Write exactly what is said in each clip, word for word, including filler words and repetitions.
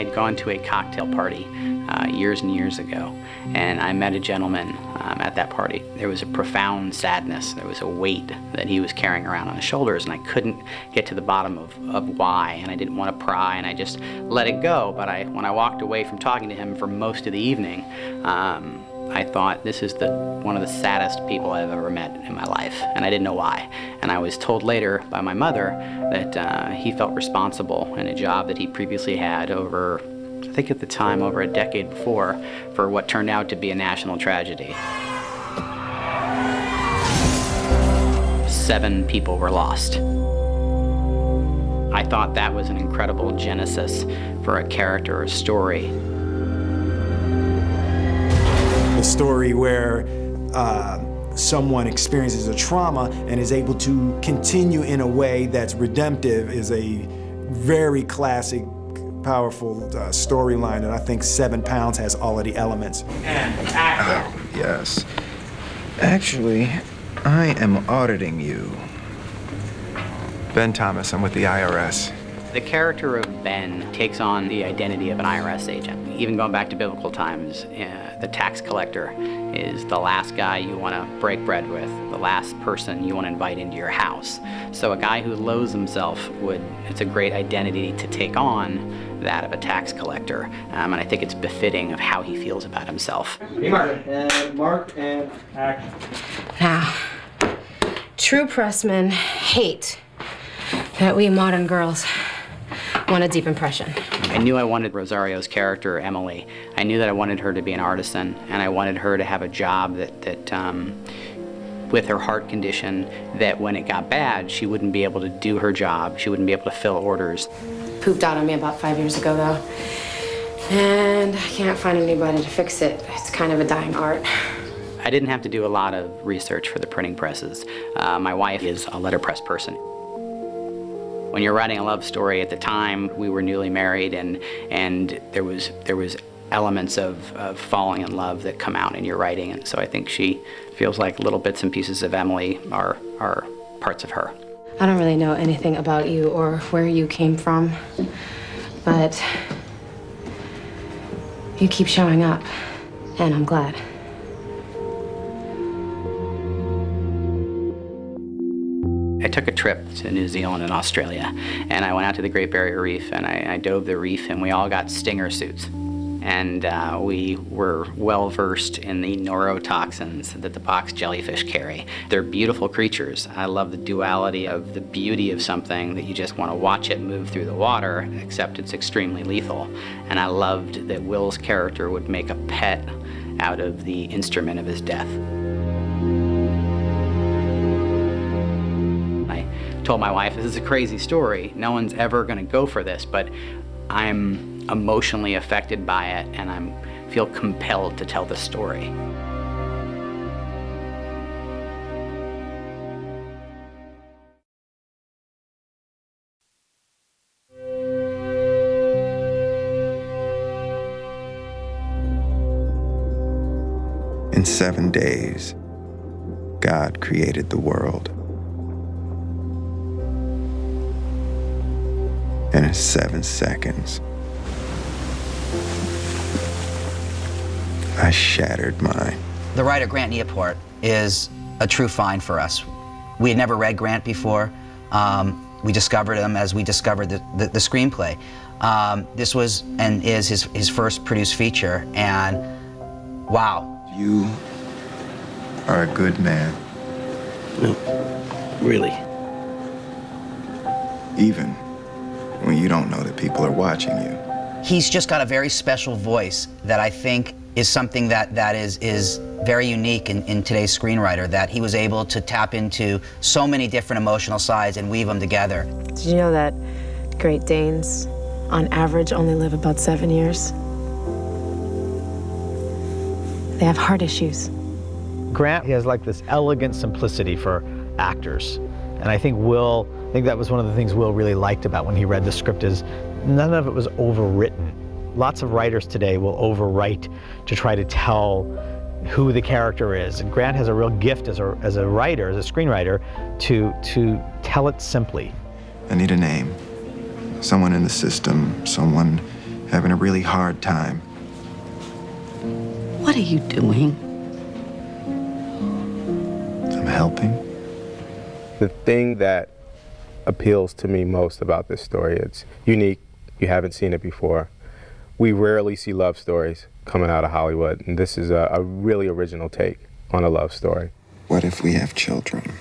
had gone to a cocktail party uh, years and years ago, and I met a gentleman um, at that party. There was a profound sadness. There was a weight that he was carrying around on his shoulders, and I couldn't get to the bottom of, of why, and I didn't want to pry, and I just let it go. But I, when I walked away from talking to him for most of the evening, um, I thought, this is the one of the saddest people I've ever met in my life, and I didn't know why. And I was told later by my mother that uh, he felt responsible in a job that he previously had over, I think at the time, over a decade before, for what turned out to be a national tragedy. Seven people were lost. I thought that was an incredible genesis for a character or story. A story where uh, someone experiences a trauma and is able to continue in a way that's redemptive is a very classic, powerful uh, storyline, and I think Seven Pounds has all of the elements. And action. Oh, yes. Actually, I am auditing you. Ben Thomas, I'm with the I R S. The character of Ben takes on the identity of an I R S agent. Even going back to biblical times, uh, the tax collector is the last guy you want to break bread with, the last person you want to invite into your house. So a guy who loathes himself would, it's a great identity to take on, that of a tax collector. Um, and I think it's befitting of how he feels about himself. Mark and mark and action. Now, true pressmen hate that we modern girls want a deep impression. I knew I wanted Rosario's character, Emily. I knew that I wanted her to be an artisan, and I wanted her to have a job that, that um, with her heart condition, that when it got bad, she wouldn't be able to do her job. She wouldn't be able to fill orders. Pooped out on me about five years ago, though. And I can't find anybody to fix it. It's kind of a dying art. I didn't have to do a lot of research for the printing presses. Uh, my wife is a letterpress person. When you're writing a love story, at the time we were newly married, and and there was there was elements of, of falling in love that come out in your writing, and so I think she feels like little bits and pieces of Emily are are parts of her. I don't really know anything about you or where you came from, but you keep showing up, and I'm glad. I took a trip to New Zealand and Australia, and I went out to the Great Barrier Reef, and I, I dove the reef, and we all got stinger suits. And uh, we were well versed in the neurotoxins that the box jellyfish carry. They're beautiful creatures. I love the duality of the beauty of something that you just want to watch it move through the water, except it's extremely lethal. And I loved that Will's character would make a pet out of the instrument of his death. Told my wife, this is a crazy story. No one's ever going to go for this, but I'm emotionally affected by it, and I feel compelled to tell the story. In seven days, God created the world. And in seven seconds, I shattered mine. The writer Grant Neaport is a true find for us. We had never read Grant before. Um, we discovered him as we discovered the, the, the screenplay. Um, this was and is his, his first produced feature, and wow. You are a good man. No, really. Even when you don't know that people are watching you. He's just got a very special voice that I think is something that, that is, is very unique in, in today's screenwriter, that he was able to tap into so many different emotional sides and weave them together. Did you know that Great Danes, on average, only live about seven years? They have heart issues. Grant, he has like this elegant simplicity for actors. And I think Will, I think that was one of the things Will really liked about when he read the script, is none of it was overwritten. Lots of writers today will overwrite to try to tell who the character is. And Grant has a real gift as a, as a writer, as a screenwriter, to, to tell it simply. I need a name. Someone in the system, someone having a really hard time. What are you doing? I'm helping. The thing that appeals to me most about this story, it's unique. You haven't seen it before. We rarely see love stories coming out of Hollywood, and this is a, a really original take on a love story. What if we have children?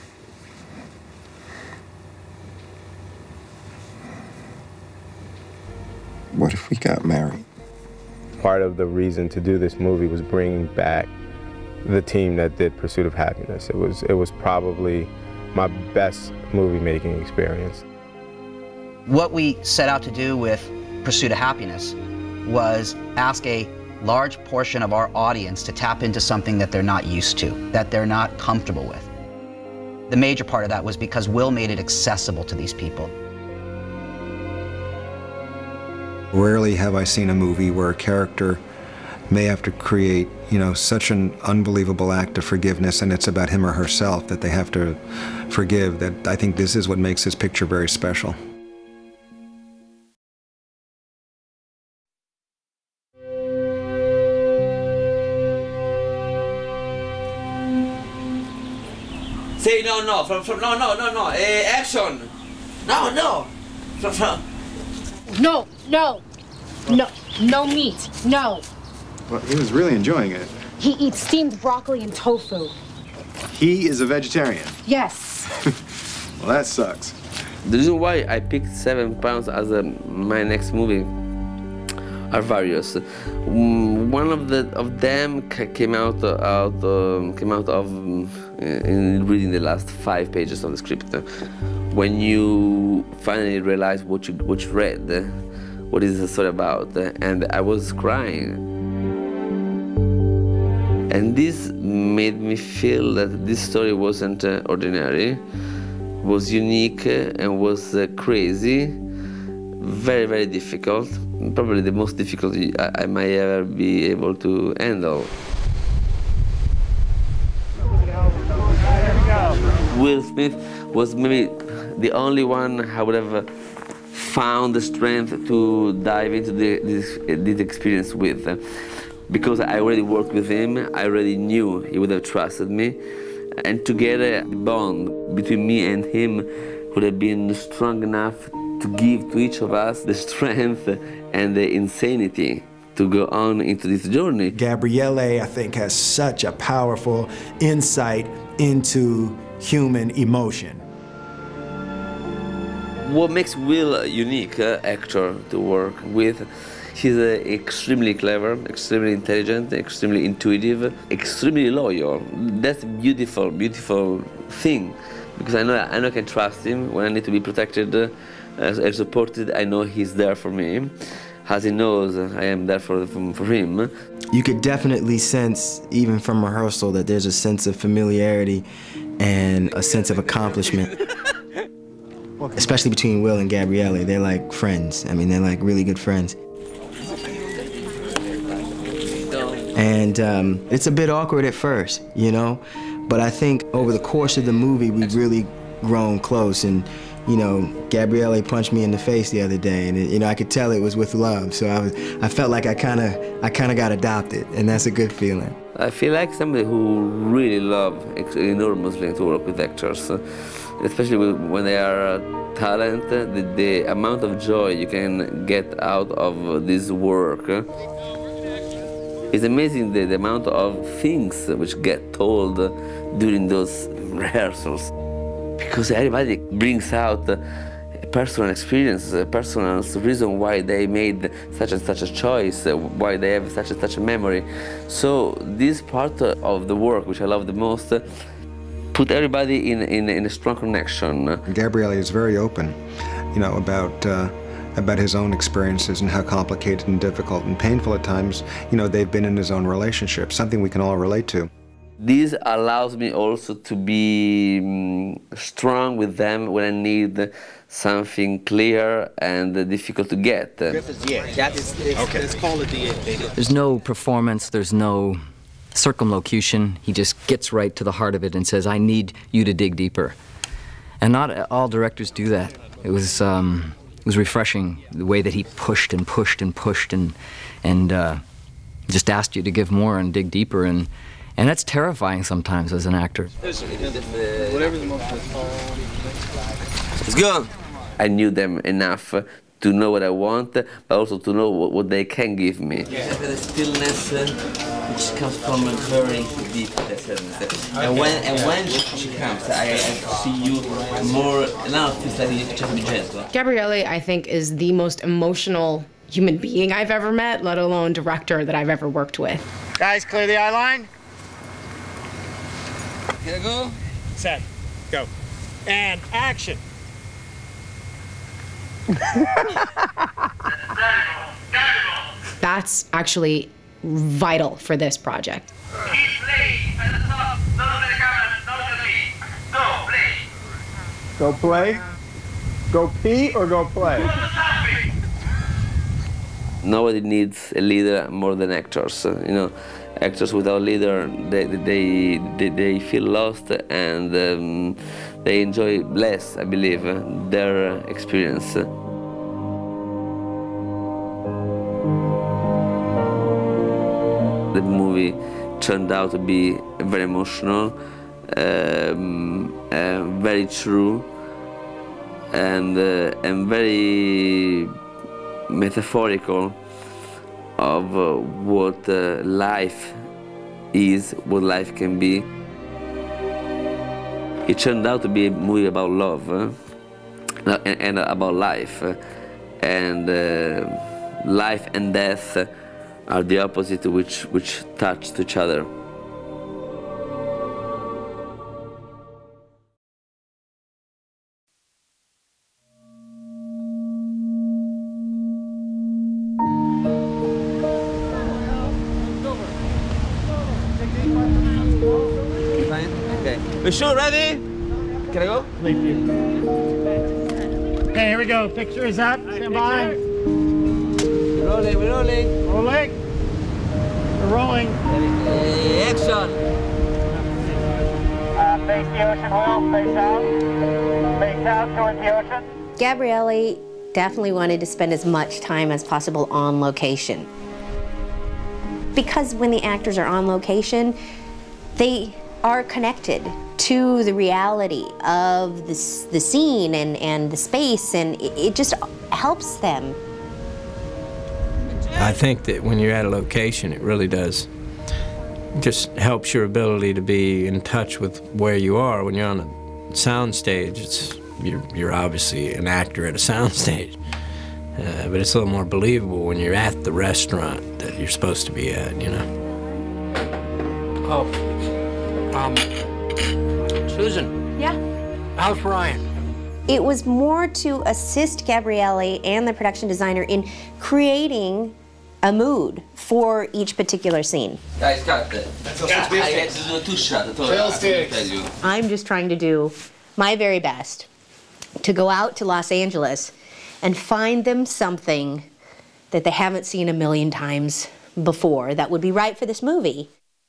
What if we got married? Part of the reason to do this movie was bringing back the team that did Pursuit of Happiness. It was, it was probably my best movie-making experience. What we set out to do with Pursuit of Happiness was ask a large portion of our audience to tap into something that they're not used to, that they're not comfortable with. The major part of that was because Will made it accessible to these people. Rarely have I seen a movie where a character may have to create, you know, such an unbelievable act of forgiveness, and it's about him or herself that they have to forgive. That I think this is what makes this picture very special. Say no, no, from, from, no, no, no, no, uh, action! No, no, from, from. No, no, no, no meat, no. Well, he was really enjoying it. He eats steamed broccoli and tofu. He is a vegetarian. Yes. Well, that sucks. The reason why I picked Seven Pounds as a, my next movie are various. Um, one of the of them came out out um, came out of um, in reading the last five pages of the script. When you finally realize what you what you read, what is the story about, and I was crying. And this made me feel that this story wasn't uh, ordinary, was unique, uh, and was uh, crazy, very, very difficult, probably the most difficult I, I might ever be able to handle. Will Smith was maybe the only one I would have found the strength to dive into the, this, this experience with. Because I already worked with him, I already knew he would have trusted me. And together, the bond between me and him would have been strong enough to give to each of us the strength and the insanity to go on into this journey. Gabriele, I think, has such a powerful insight into human emotion. What makes Will a unique uh, actor to work with? He's uh, extremely clever, extremely intelligent, extremely intuitive, extremely loyal. That's a beautiful, beautiful thing, because I know I know I can trust him when I need to be protected uh, and supported. I know he's there for me, as he knows I am there for for him. You could definitely sense, even from rehearsal, that there's a sense of familiarity and a sense of accomplishment. Especially between Will and Gabriele, they're like friends. I mean, they're like really good friends. And um, it's a bit awkward at first, you know? But I think over the course of the movie, we've really grown close. And, you know, Gabriele punched me in the face the other day, and, it, you know, I could tell it was with love. So I, was, I felt like I kind of I kind of got adopted, and that's a good feeling. I feel like somebody who really loves enormously to work with actors, especially when they are talent, the, the amount of joy you can get out of this work. It's amazing the, the amount of things which get told during those rehearsals. Because everybody brings out a personal experience, a personal reason why they made such and such a choice, why they have such and such a memory. So this part of the work, which I love the most, put everybody in, in, in a strong connection. Gabriele is very open, you know, about uh, about his own experiences and how complicated and difficult and painful at times, you know, they've been in his own relationship, something we can all relate to. This allows me also to be um, strong with them when I need something clear and difficult to get. Yeah, that is, it's, okay. Let's call it the end. There's no performance, there's no circumlocution. He just gets right to the heart of it and says, I need you to dig deeper. And not all directors do that. It was, um, It was refreshing, the way that he pushed and pushed and pushed and, and uh, just asked you to give more and dig deeper, and, and that's terrifying sometimes as an actor. Whatever the most. Let's go! I knew them enough to know what I want, but also to know what, what they can give me. Yeah. The stillness uh, which comes from a very deep sadness. And when and when she comes, I, I see you more. Now it feels like you just be gentle. Gabriele, I think, is the most emotional human being I've ever met, let alone director that I've ever worked with. Guys, clear the eye line. Here I go. Set. Go. And action. That's actually vital for this project. Go play. Go pee or go play. Nobody needs a leader more than actors. You know, actors without leader, they they they, they feel lost, and um, they enjoy less, I believe, their experience. The movie turned out to be very emotional, um, uh, very true, and uh, and very metaphorical of uh, what uh, life is, what life can be. It turned out to be a movie about love uh, and, and about life, uh, and uh, life and death are the opposite, which which touched each other. Okay. We shoot, ready? Can I go? Okay, here we go. Picture is up. Stand by. We're rolling, we're rolling. Rolling. We're rolling. Hey, action. Uh, face the ocean, Will. Face out. Face out towards the ocean. Gabriele definitely wanted to spend as much time as possible on location. Because when the actors are on location, they are connected to the reality of the, the scene and, and the space, and it, it just helps them. I think that when you're at a location, it really does. It just helps your ability to be in touch with where you are. When you're on a sound stage, it's, you're, you're obviously an actor at a sound stage. Uh, but it's a little more believable when you're at the restaurant that you're supposed to be at, you know. Oh, um, Susan. Yeah? How's Ryan? It was more to assist Gabriele and the production designer in creating a mood for each particular scene. Guys, cut it. I get to do a two shot. I told you. I'm just trying to do my very best to go out to Los Angeles and find them something that they haven't seen a million times before that would be right for this movie.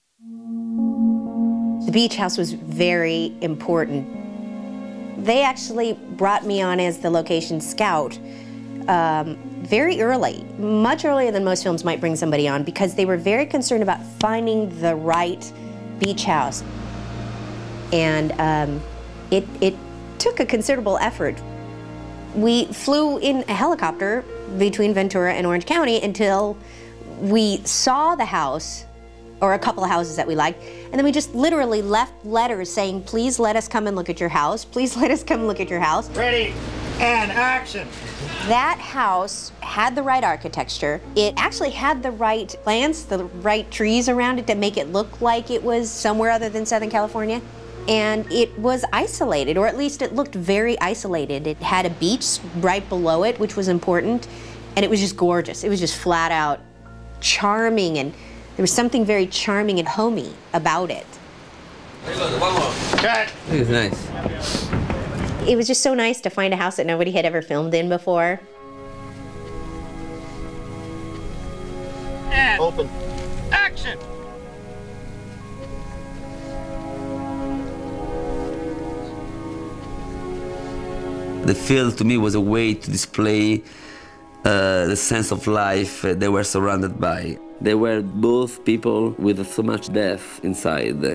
The beach house was very important. They actually brought me on as the location scout um, very early, much earlier than most films might bring somebody on, because they were very concerned about finding the right beach house. And um, it, it took a considerable effort. We flew in a helicopter between Ventura and Orange County until we saw the house, or a couple of houses that we liked, and then we just literally left letters saying, please let us come and look at your house, please let us come and look at your house. Ready, and action. That house had the right architecture. It actually had the right plants, the right trees around it to make it look like it was somewhere other than Southern California. And it was isolated, or at least it looked very isolated. It had a beach right below it, which was important, and it was just gorgeous. It was just flat out charming, and there was something very charming and homey about it. Cut. This is nice. It was just so nice to find a house that nobody had ever filmed in before. And open. Action. The field to me was a way to display uh, the sense of life they were surrounded by. They were both people with so much death inside.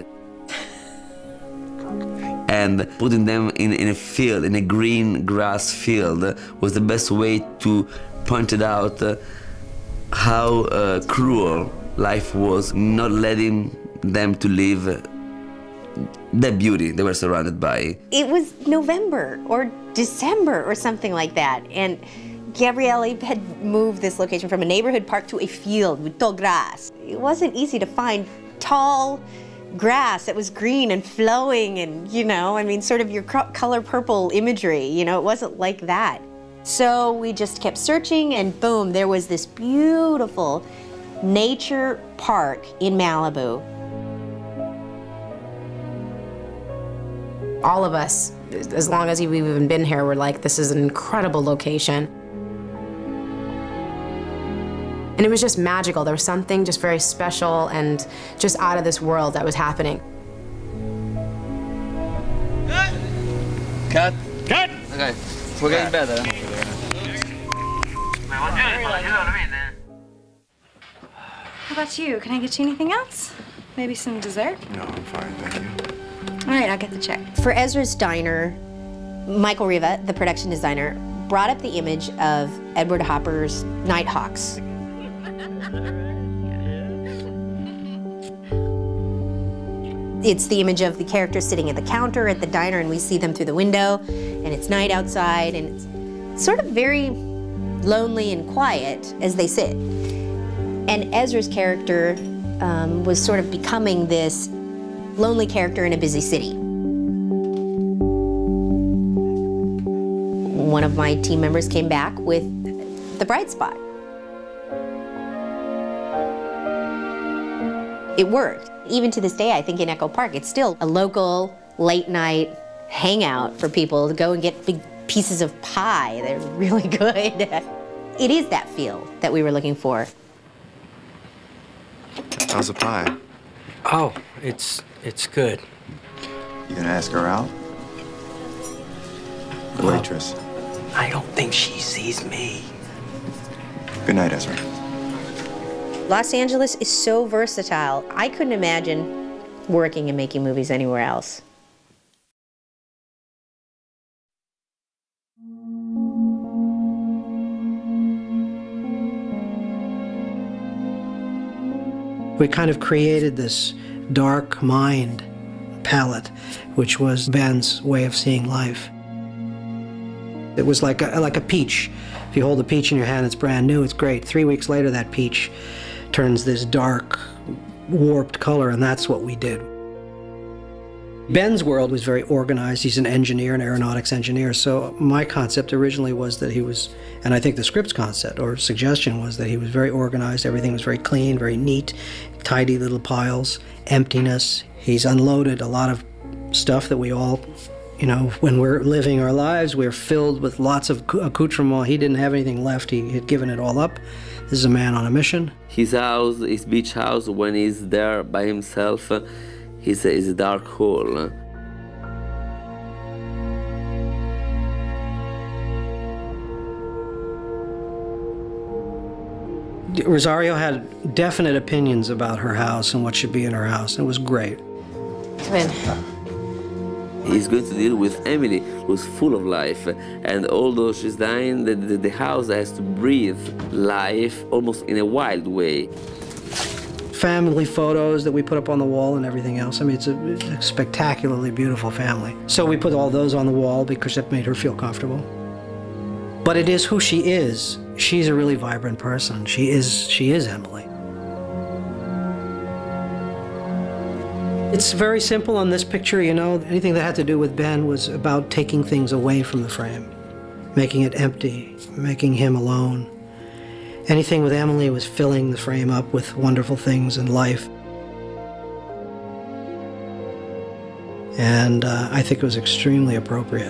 And putting them in, in a field, in a green grass field, was the best way to point it out uh, how uh, cruel life was, not letting them to live uh, the beauty they were surrounded by. It was November or December or something like that, and Gabriele had moved this location from a neighborhood park to a field with tall grass. It wasn't easy to find tall grass that was green and flowing and, you know, I mean, sort of your color purple imagery, you know, it wasn't like that. So we just kept searching and boom, there was this beautiful nature park in Malibu. All of us, as long as we've even been here, we're like, this is an incredible location. And it was just magical. There was something just very special and just out of this world that was happening. Cut. Cut! Okay, we're getting better. How about you? Can I get you anything else? Maybe some dessert? No, I'm fine, thank you. All right, I'll get the check. For Ezra's Diner, Michael Riva, the production designer, brought up the image of Edward Hopper's Nighthawks. It's the image of the characters sitting at the counter at the diner, and we see them through the window, and it's night outside, and it's sort of very lonely and quiet as they sit. And Ezra's character um, was sort of becoming this lonely character in a busy city. One of my team members came back with the bright spot. It worked. Even to this day, I think in Echo Park, it's still a local late night hangout for people to go and get big pieces of pie. They're really good. It is that feel that we were looking for. How's the pie? Oh, it's it's good. You gonna ask her out? The waitress. I don't think she sees me. Good night, Ezra. Los Angeles is so versatile. I couldn't imagine working and making movies anywhere else. We kind of created this dark mind palette, which was Ben's way of seeing life. It was like a, like a peach. If you hold a peach in your hand, it's brand new, it's great. Three weeks later, that peach turns this dark, warped color, and that's what we did. Ben's world was very organized. He's an engineer, an aeronautics engineer, so my concept originally was that he was, and I think the script's concept or suggestion was that he was very organized, everything was very clean, very neat, tidy little piles, emptiness. He's unloaded a lot of stuff that we all, you know, when we're living our lives, we're filled with lots of accoutrement. He didn't have anything left. He had given it all up. This is a man on a mission. His house, his beach house, when he's there by himself, is a, is a dark hole. Rosario had definite opinions about her house and what should be in her house. It was great. Come in. He's going to deal with Emily, who's full of life. And although she's dying, the, the, the house has to breathe life almost in a wild way. Family photos that we put up on the wall and everything else. I mean, it's a, it's a spectacularly beautiful family. So we put all those on the wall because it made her feel comfortable. But it is who she is. She's a really vibrant person. She is, she is Emily. It's very simple on this picture, you know. Anything that had to do with Ben was about taking things away from the frame, making it empty, making him alone. Anything with Emily was filling the frame up with wonderful things and life. And uh, I think it was extremely appropriate.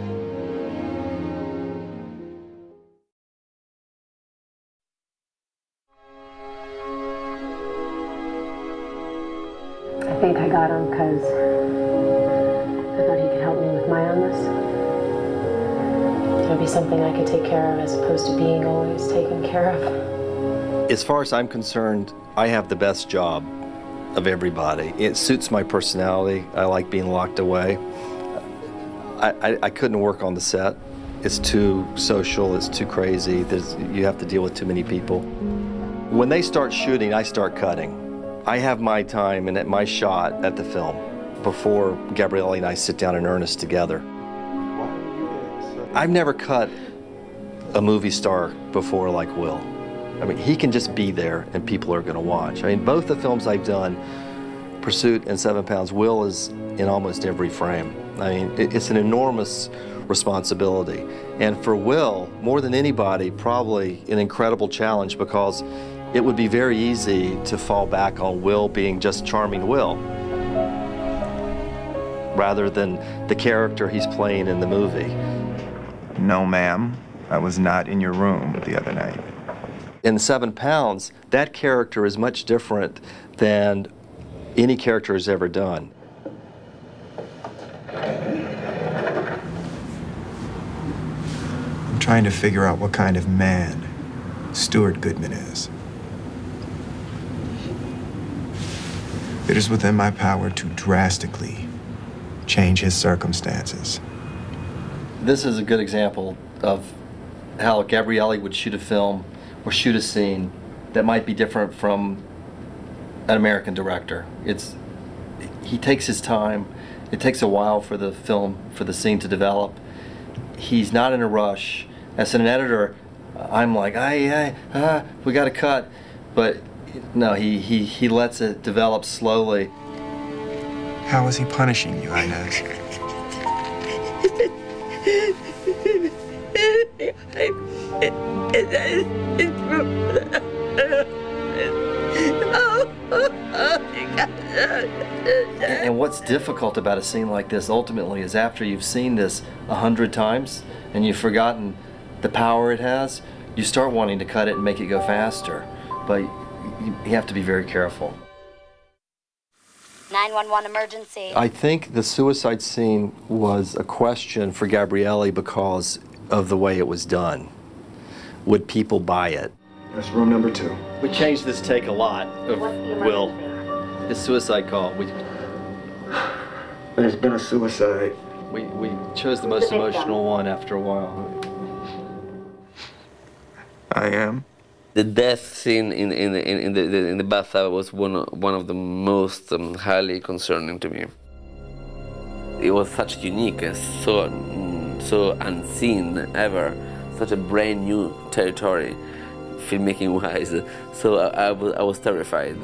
I think I got him because I thought he could help me with my illness. know, be something I could take care of as opposed to being always taken care of. As far as I'm concerned, I have the best job of everybody. It suits my personality. I like being locked away. I, I, I couldn't work on the set. It's too social, it's too crazy. There's, you have to deal with too many people. When they start shooting, I start cutting. I have my time and at my shot at the film before Gabriele and I sit down in earnest together. I've never cut a movie star before like Will. I mean, he can just be there and people are going to watch. I mean, both the films I've done, Pursuit and Seven Pounds, Will is in almost every frame. I mean, it, it's an enormous responsibility. And for Will, more than anybody, probably an incredible challenge because it would be very easy to fall back on Will being just charming Will, rather than the character he's playing in the movie. No, ma'am. I was not in your room the other night. In Seven Pounds, that character is much different than any character has ever done. I'm trying to figure out what kind of man Stuart Goodman is. It is within my power to drastically change his circumstances. This is a good example of how Gabriele would shoot a film or shoot a scene that might be different from an American director. It's, he takes his time. It takes a while for the film, for the scene to develop. He's not in a rush. As an editor, I'm like, aye, aye, ah, we got to cut. But no, he, he, he lets it develop slowly. How is he punishing you, Inez? And what's difficult about a scene like this ultimately is after you've seen this a hundred times and you've forgotten the power it has, you start wanting to cut it and make it go faster. But you, you have to be very careful. nine one one emergency. I think the suicide scene was a question for Gabriele because of the way it was done. Would people buy it? That's room number two. We changed this take a lot of Will. His suicide call. We, There's been a suicide. we, we chose the most emotional one after a while. I am. The death scene in in in, in the in the bathtub was one of, one of the most um, highly concerning to me. It was such unique, uh, so mm, so unseen ever, such a brand new territory, filmmaking wise. So I, I was I was terrified.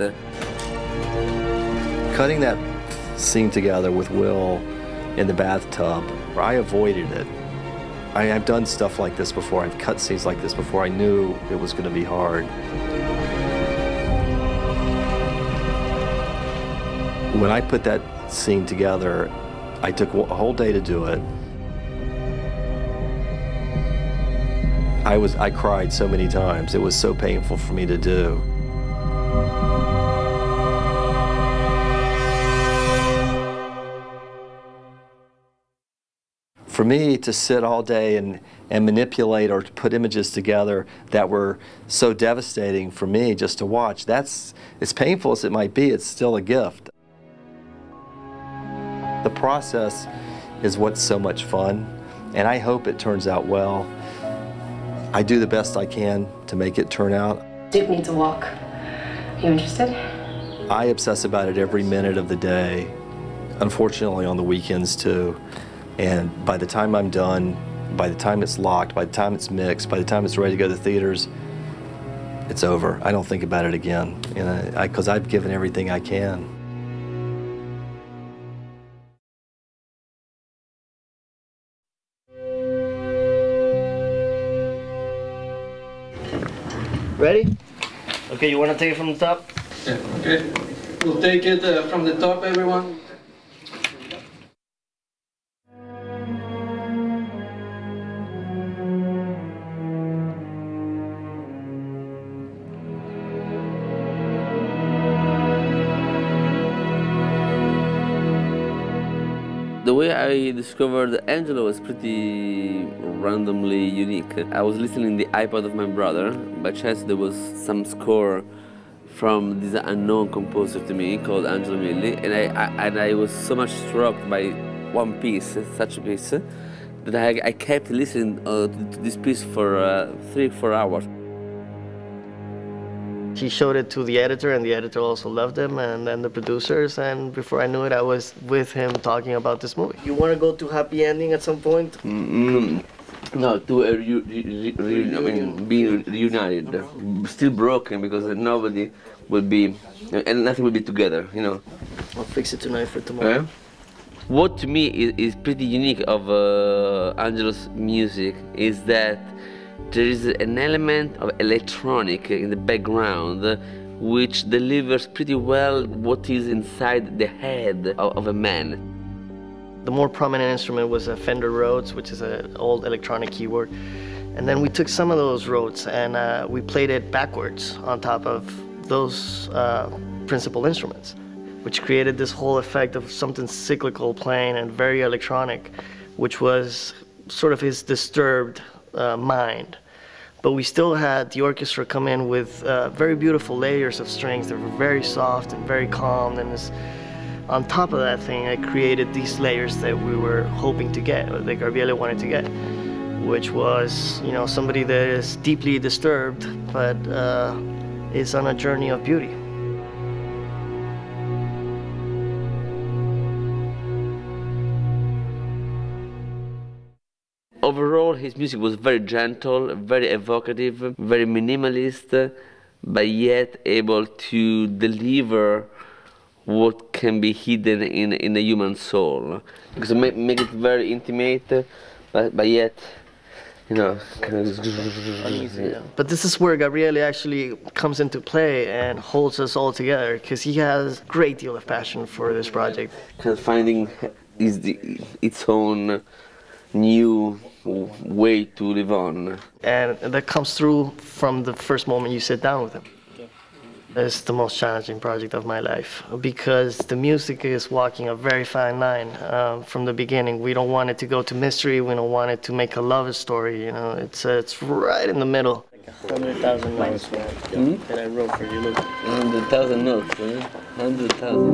Cutting that scene together with Will in the bathtub, I avoided it. I, I've done stuff like this before. I've cut scenes like this before. I knew it was going to be hard. When I put that scene together, I took a whole day to do it. I was, I cried so many times. It was so painful for me to do. For me to sit all day and, and manipulate or to put images together that were so devastating for me just to watch, that's, as painful as it might be, it's still a gift. The process is what's so much fun, and I hope it turns out well. I do the best I can to make it turn out. Duke needs a walk. You interested? I obsess about it every minute of the day, unfortunately on the weekends too. And by the time I'm done, by the time it's locked, by the time it's mixed, by the time it's ready to go to the theaters, it's over. I don't think about it again, you know, because I've given everything I can. Ready? Okay, you want to take it from the top? Yeah, okay. We'll take it uh, from the top, everyone. The way I discovered Angelo was pretty randomly unique. I was listening to the iPod of my brother. By chance there was some score from this unknown composer to me called Angelo Milli, and I, I, and I was so much struck by one piece, such a piece, that I, I kept listening uh, to this piece for uh, three, four hours. He showed it to the editor, and the editor also loved him, and then the producers, and before I knew it, I was with him talking about this movie. You want to go to happy ending at some point? Mm-hmm. No, to a re re re I mean, being reunited, still broken because nobody will be, and nothing will be together, you know. I'll fix it tonight for tomorrow. Yeah? What to me is, is pretty unique of uh, Angelo's music is that there is an element of electronic in the background which delivers pretty well what is inside the head of, of a man. The more prominent instrument was a Fender Rhodes, which is an old electronic keyboard. And then we took some of those Rhodes and uh, we played it backwards on top of those uh, principal instruments, which created this whole effect of something cyclical playing and very electronic, which was sort of his disturbed uh, mind. But we still had the orchestra come in with uh, very beautiful layers of strings that were very soft and very calm. And this, on top of that thing, I created these layers that we were hoping to get, or that Gabriele wanted to get, which was, you know, somebody that is deeply disturbed, but uh, is on a journey of beauty. Overall, his music was very gentle, very evocative, very minimalist, but yet able to deliver what can be hidden in, in a human soul. Because it make, make it very intimate, but, but yet, you know, kind of uneasy. Yeah. But this is where Gabriele actually comes into play and holds us all together, because he has a great deal of passion for this project. Kind of finding is the, its own new way to live on. And that comes through from the first moment you sit down with him. It's the most challenging project of my life because the music is walking a very fine line um, from the beginning. We don't want it to go to mystery. We don't want it to make a love story. You know, it's uh, it's right in the middle. Hundred thousand notes, man, hmm? that I wrote for you. Look, hundred thousand notes, man. Hundred thousand.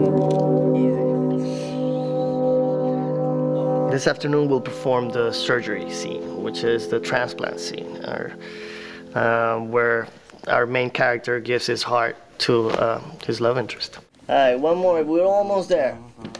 Easy. This afternoon we'll perform the surgery scene, which is the transplant scene, or, uh, where our main character gives his heart to uh, his love interest. All right, one more. We're almost there.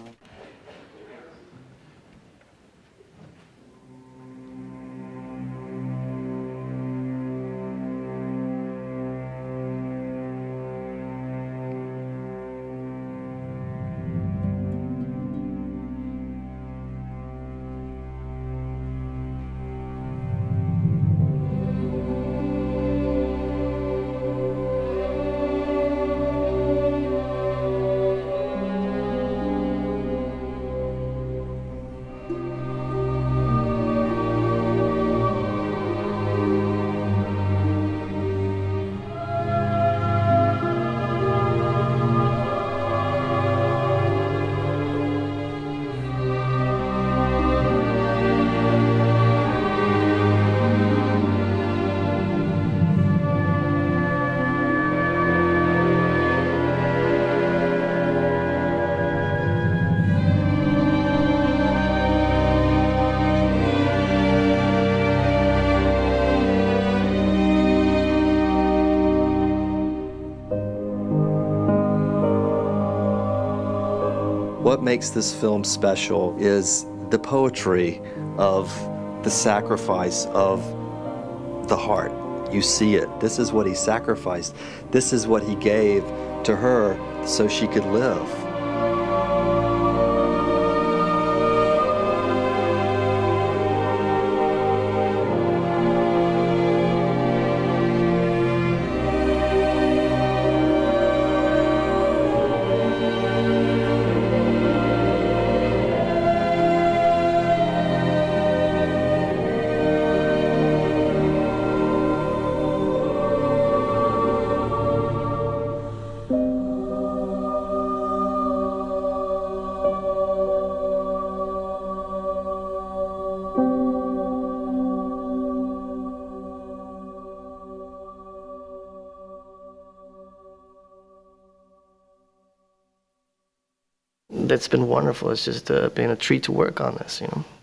What makes this film special is the poetry of the sacrifice of the heart. You see it. This is what he sacrificed. This is what he gave to her so she could live. that's been wonderful. It's just uh, been a treat to work on this, you know.